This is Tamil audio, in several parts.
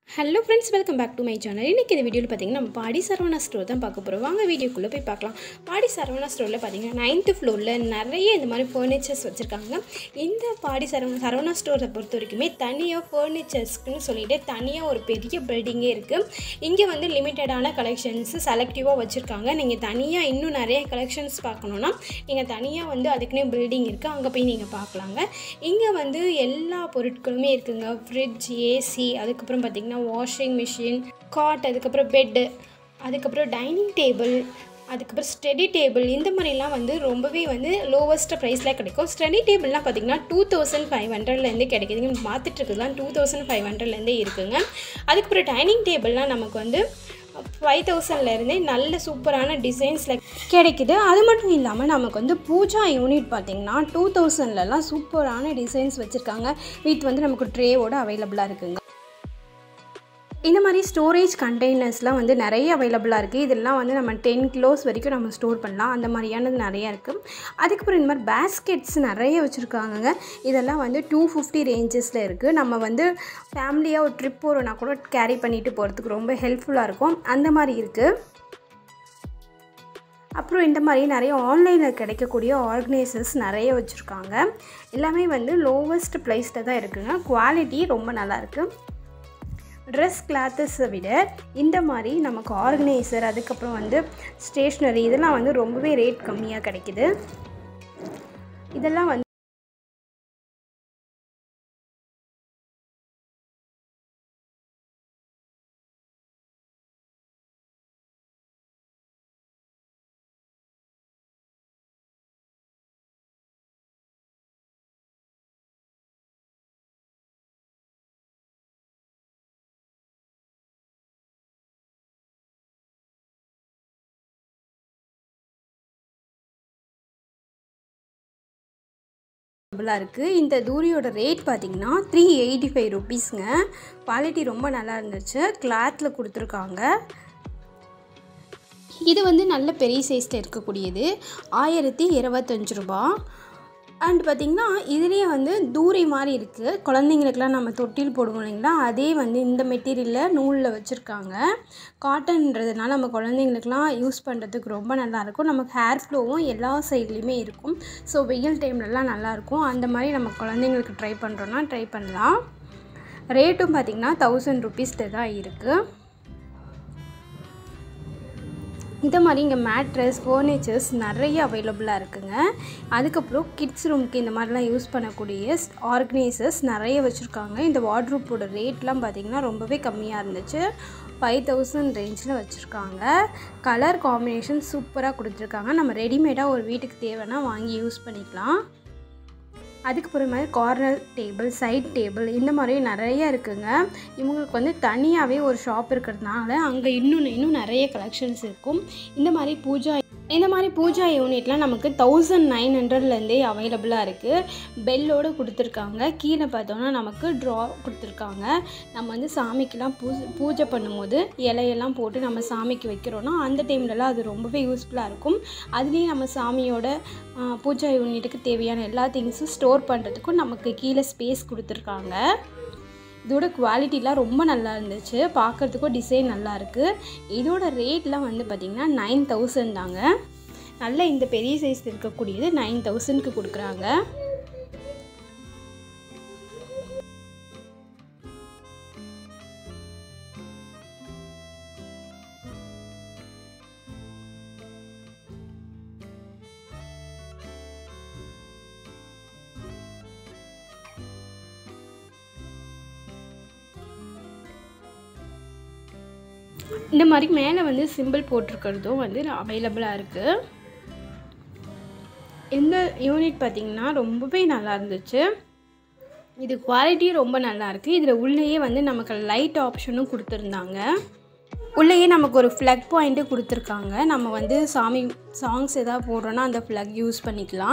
Hello friends, welcome back to my channel. இன்னைக்கு இந்த வீடியோல பாத்தீங்கன்னா நம்ம பாடி சரவணா ஸ்டோர் தான் பார்க்க போறோம். வாங்க வீடியோக்குள்ள போய் பார்க்கலாம். பாடி சரவணா ஸ்டோர்ல பாத்தீங்கன்னா 9th ஃப்ளோர்ல நிறைய இந்த மாதிரி ஃபர்னிச்சர்ஸ் வச்சிருக்காங்க. இந்த பாடி சரவணா ஸ்டோரை பொறுத்தவரைக்குமே தனியா ஃபர்னிச்சர்ஸ்க்குன்னு சொல்லிட்டு தனியா ஒரு பெரிய பில்டிங்கே இருக்கு. இங்க வந்து லிமிட்டடான கலெக்ஷன்ஸ் செலக்டிவா வச்சிருக்காங்க. நீங்க தனியா இன்னும் நிறைய கலெக்ஷன்ஸ் பார்க்கணும்னா நீங்க தனியா வந்து அதுக்குனே பில்டிங் இருக்கு. அங்க போய் நீங்க பார்க்கலாங்க. இங்க வந்து எல்லா பொருட்களுமே இருக்குங்க. ஃப்ரிட்ஜ், ஏசி, அதுக்கு அப்புறம் பாத்தீங்கன்னா வாஷிங் மிஷின், காட், அதுக்கப்புறம் பெட்டு, அதுக்கப்புறம் டைனிங் டேபிள், அதுக்கப்புறம் ஸ்டடி டேபிள், இந்த மாதிரிலாம் வந்து ரொம்பவே வந்து லோவஸ்ட் ப்ரைஸில் கிடைக்கும். ஸ்டடி டேபிள்லாம் பார்த்திங்கன்னா 2500லேருந்தே கிடைக்குது. நீங்கள் பார்த்துட்டு இருக்கிறதுலாம் 2500லேருந்தே இருக்குங்க. அதுக்கப்புறம் டைனிங் டேபிள்லாம் நமக்கு வந்து 5000லேருந்தே நல்ல சூப்பரான டிசைன்ஸில் கிடைக்குது. அது மட்டும் இல்லாமல் நமக்கு வந்து பூஜா யூனிட் பார்த்திங்கன்னா 2000லலாம் சூப்பரான டிசைன்ஸ் வச்சுருக்காங்க. வித் வந்து நமக்கு ட்ரேவோட அவைலபிளாக இருக்குங்க. இந்த மாதிரி ஸ்டோரேஜ் கண்டெய்னர்ஸ்லாம் வந்து நிறைய அவைலபிளாக இருக்குது. இதெல்லாம் வந்து நம்ம 10 கிலோஸ் வரைக்கும் நம்ம ஸ்டோர் பண்ணலாம். அந்த மாதிரியானது நிறையா இருக்குது. அதுக்கப்புறம் இந்த மாதிரி பேஸ்கெட்ஸ் நிறைய வச்சுருக்காங்க. இதெல்லாம் வந்து 250 ரேஞ்சஸில் இருக்குது. நம்ம வந்து ஃபேமிலியாக ஒரு ட்ரிப் போகிறோன்னா கூட கேரி பண்ணிட்டு போகிறதுக்கு ரொம்ப ஹெல்ப்ஃபுல்லாக இருக்கும். அந்த மாதிரி இருக்குது. அப்புறம் இந்த மாதிரி நிறைய ஆன்லைனில் கிடைக்கக்கூடிய ஆர்கனைசர்ஸ் நிறைய வச்சுருக்காங்க. எல்லாமே வந்து லோவஸ்ட் ப்ரைஸில் தான் இருக்குங்க. குவாலிட்டி ரொம்ப நல்லாயிருக்கு. ட்ரெஸ் கிளாத்தஸை விட இந்த மாதிரி நமக்கு ஆர்கனைசர், அதுக்கப்புறம் வந்து ஸ்டேஷ்னரி, இதெல்லாம் வந்து ரொம்பவே ரேட் கம்மியாக கிடைக்குது. இதெல்லாம் வந்து இருக்குது. இந்த தூரியோட ரேட் பார்த்திங்கன்னா 385 ருபீஸுங்க. குவாலிட்டி ரொம்ப நல்லா இருந்துச்சு. கிளாத்தில் கொடுத்துருக்காங்க. இது வந்து நல்ல பெரிய சைஸில் இருக்கக்கூடியது 1025 ரூபா. அண்ட் பார்த்திங்கன்னா இதுலேயே வந்து தூரி மாதிரி இருக்குது. குழந்தைங்களுக்கெலாம் நம்ம தொட்டில் போடுவோம் இல்லைங்களா, அதே வந்து இந்த மெட்டீரியலில் நூலில் வச்சுருக்காங்க. காட்டன்றதுனால நம்ம குழந்தைங்களுக்கெலாம் யூஸ் பண்ணுறதுக்கு ரொம்ப நல்லாயிருக்கும். நமக்கு ஹேர் ஃப்ளோவும் எல்லா சைட்லேயுமே இருக்கும். ஸோ வெயில் டைம்லலாம் நல்லாயிருக்கும். அந்த மாதிரி நம்ம குழந்தைங்களுக்கு ட்ரை பண்ணுறோன்னா ட்ரை பண்ணலாம். ரேட்டும் பார்த்திங்கன்னா 1000 ருபீஸில் தான் இருக்குது. இந்த மாதிரி இங்கே மேட்ரஸ், ஃபர்னிச்சர்ஸ் நிறைய அவைலபிளாக இருக்குங்க. அதுக்கப்புறம் கிட்ஸ் ரூமுக்கு இந்த மாதிரிலாம் யூஸ் பண்ணக்கூடிய ஆர்கனைசர்ஸ் நிறைய வச்சுருக்காங்க. இந்த வார்ட்ரோப்போட ரேட்லாம் பார்த்திங்கன்னா ரொம்பவே கம்மியாக இருந்துச்சு. 5000 ரேஞ்சில் வச்சுருக்காங்க. கலர் காம்பினேஷன் சூப்பராக கொடுத்துருக்காங்க. நம்ம ரெடிமேடாக ஒரு வீட்டுக்கு தேவைன்னா வாங்கி யூஸ் பண்ணிக்கலாம். அதுக்கப்புறம் மாதிரி கார்னர் டேபிள், சைட் டேபிள், இந்த மாதிரி நிறைய இருக்குங்க. இவங்களுக்கு வந்து தனியாகவே ஒரு ஷாப் இருக்கிறதுனால அங்கே இன்னும் நிறைய கலெக்ஷன்ஸ் இருக்கும். இந்த மாதிரி பூஜா யூனிட்லாம் நமக்கு 1900லேருந்தே அவைலபிளாக இருக்குது. பெல்லோடு கொடுத்துருக்காங்க. கீழே பார்த்தோன்னா நமக்கு ட்ரா கொடுத்துருக்காங்க. நம்ம வந்து சாமிக்கெலாம் பூஜை பண்ணும்போது இலையெல்லாம் போட்டு நம்ம சாமிக்கு வைக்கிறோன்னா அந்த டைம்லலாம் அது ரொம்பவே யூஸ்ஃபுல்லாக இருக்கும். அதுலேயும் நம்ம சாமியோட பூஜா யூனிட்டுக்கு தேவையான எல்லா திங்ஸும் ஸ்டோர் பண்ணுறதுக்கும் நமக்கு கீழே ஸ்பேஸ் கொடுத்துருக்காங்க. இதோட குவாலிட்டிலாம் ரொம்ப நல்லா இருந்துச்சு. பார்க்குறதுக்கும் டிசைன் நல்லா இருக்குது. இதோட ரேட்லாம் வந்து பார்த்திங்கன்னா 9000 தாங்க. நல்ல இந்த பெரிய சைஸ் இருக்கக்கூடியது 9000க்கு கொடுக்குறாங்க. இந்த மாதிரி மேலே வந்து சிம்பிள் போட்டிருக்கிறதும் வந்து அவைலபிளாக இருக்குது. இந்த யூனிட் பார்த்திங்கன்னா ரொம்பவே நல்லா இருந்துச்சு. இது குவாலிட்டியும் ரொம்ப நல்லாயிருக்கு. இதில் உள்ளேயே வந்து நமக்கு லைட் ஆப்ஷனும் கொடுத்துருந்தாங்க. உள்ளேயே நமக்கு ஒரு ஃப்ளக் பாயிண்ட்டு கொடுத்துருக்காங்க. நம்ம வந்து சாமி சாங்ஸ் எதாவது போடுறோன்னா அந்த ஃப்ளக் யூஸ் பண்ணிக்கலாம்.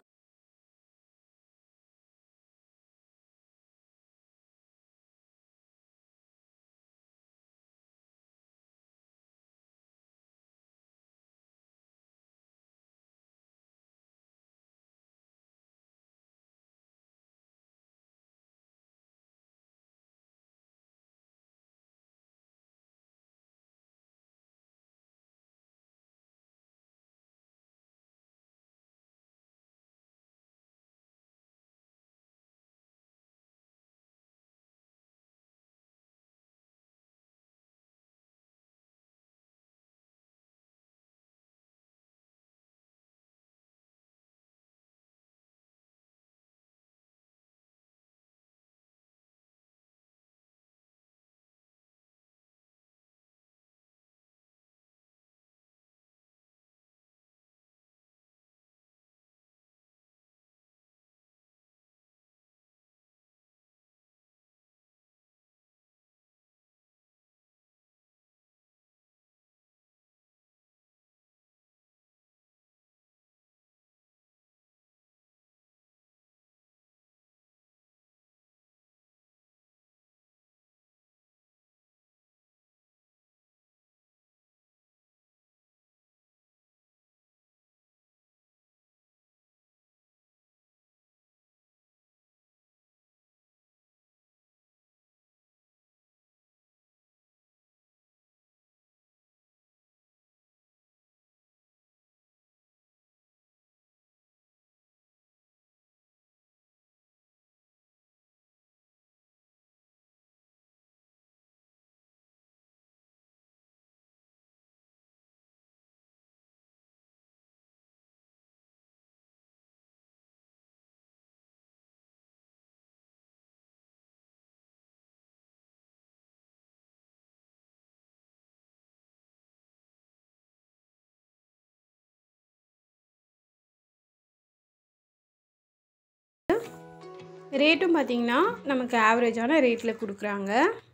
ரேட்டும் பார்த்திங்கன்னா நமக்கு ஆவரேஜான ரேட்டில் கொடுக்குறாங்க.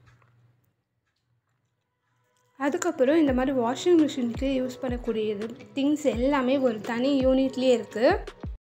அதுக்கப்புறம் இந்த மாதிரி வாஷிங் மிஷினுக்கு யூஸ் பண்ணக்கூடியது திங்ஸ் எல்லாமே ஒரு தனி யூனிட்லேயே இருக்குது.